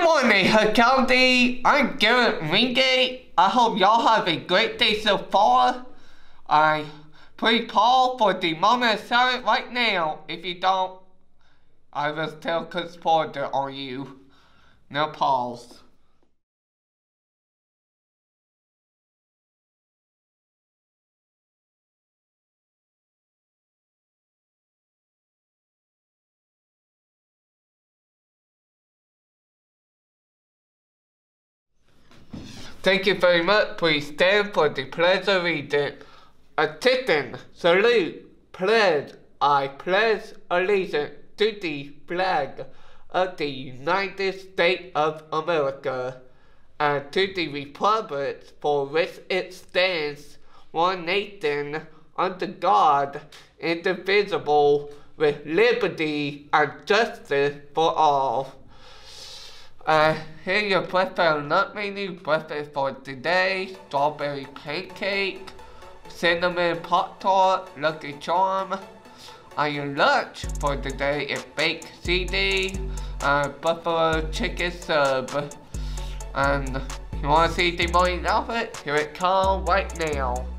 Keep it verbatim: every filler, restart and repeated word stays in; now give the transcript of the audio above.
morning, County. I'm Garrett Wingate. I hope y'all have a great day so far. I pre-Paul for the moment of silence right now. If you don't, I will still put spoiler on you. No pause. Thank you very much. Please stand for the pledge of allegiance. Attention, salute, pledge. I pledge allegiance to the flag of the United States of America and to the republic for which it stands, one nation, under God, indivisible, with liberty and justice for all. Uh, here your breakfast nut menu. Breakfast for today: strawberry pancake, cinnamon pop tart, Lucky Charm. And your lunch for today is baked C D, uh, buffalo chicken sub. And you want to see the morning outfit? Here it comes right now.